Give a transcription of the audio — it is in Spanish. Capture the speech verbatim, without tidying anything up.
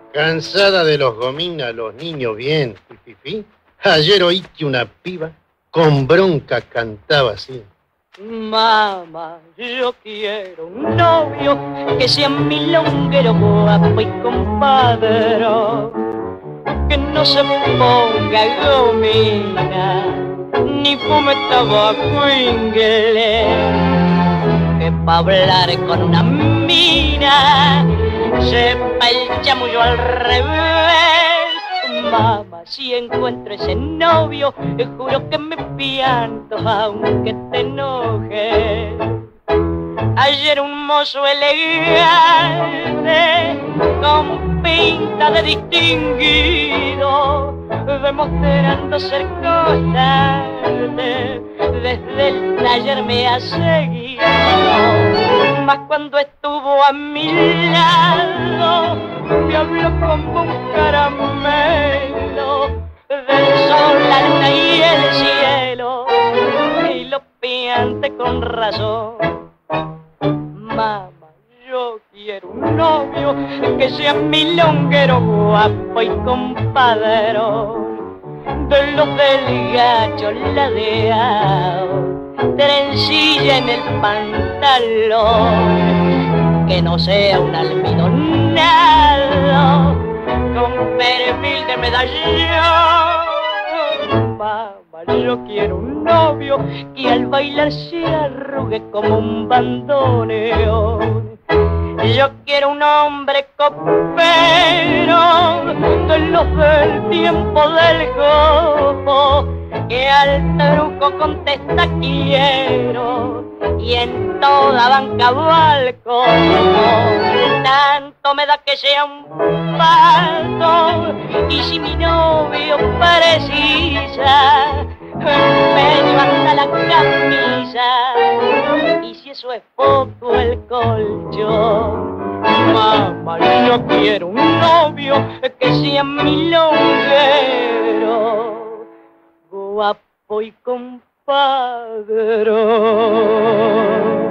Cansada de los gomina, los niños bien, fififi. Ayer oí que una piba con bronca cantaba así. Mamá, yo quiero un novio que sea milonguero, guapo y compadre, que no se ponga gomina, ni fume tabaco inglés, que pa' hablar con una mina sepa el chamullo al revés. Mamá, si encuentro ese novio, te juro que me pianto aunque te enoje. Ayer un mozo elegante, con pinta de distinguido, demostrando ser constante, desde el taller me ha seguido. Mas cuando estuvo a mi lado, me habló como un caramelo del sol, la luna y el cielo, y lo piante con razón. Mamá, yo quiero un novio que sea milonguero, guapo y compadrón, de los del gacho ladeado, trencilla en el pantalón, que no sea un almidonado con perfil de medallón. Mamá, yo quiero un novio que al bailar se arrugue como un bandoneón. Yo quiero un hombre copero, de los del tiempo del copo, que al truco contesta quiero, y en toda banca balcón. Tanto me da que sea un pato, y si mi novio precisa, me levanta la camisa, y si eso es poco el colchón. Mamá, yo quiero un novio que sea milonguero, guapo y compadrón.